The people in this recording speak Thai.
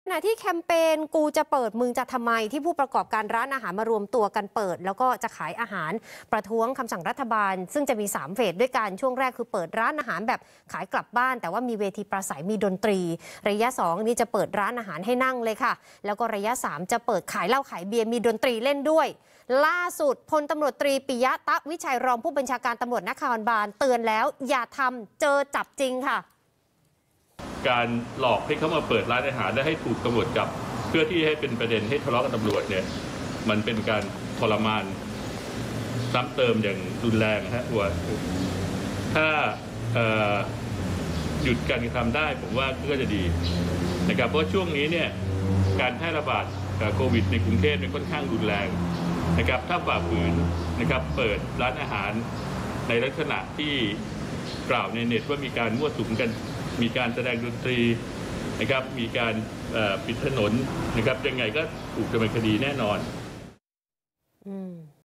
ขณะที่แคมเปญกูจะเปิดมึงจะทำไมที่ผู้ประกอบการร้านอาหารมารวมตัวกันเปิดแล้วก็จะขายอาหารประท้วงคำสั่งรัฐบาลซึ่งจะมี3เฟสด้วยกันช่วงแรกคือเปิดร้านอาหารแบบขายกลับบ้านแต่ว่ามีเวทีปราศัยมีดนตรีระยะ2นี่จะเปิดร้านอาหารให้นั่งเลยค่ะแล้วก็ระยะ3จะเปิดขายเหล้าขายเบียร์มีดนตรีเล่นด้วยล่าสุดพลตำรวจตรีปิยะตะวิชัยรองผู้บัญชาการตำรวจนครบาลเตือนแล้วอย่าทำเจอจับจริงค่ะการหลอกให้เขามาเปิดร้านอาหารและให้ถูกตำรวจจับเพื่อที่ให้เป็นประเด็นให้ทะเลาะกับตำรวจเนี่ยมันเป็นการทรมานซ้ำเติมอย่างรุนแรงฮะว่าถ้าหยุดการกระทำได้ผมว่าก็จะดีนะครับเพราะช่วงนี้เนี่ยการแพร่ระบาดโควิดในกรุงเทพเนี่ยค่อนข้างรุนแรงนะครับถ้าฝ่าฝืนนะครับเปิดร้านอาหารในลักษณะที่กล่าวในเน็ตว่ามีการมั่วสุมกันมีการแสดงดนตรีนะครับมีการปิดถนนนะครับยังไงก็ถูกดำเนินคดีแน่นอน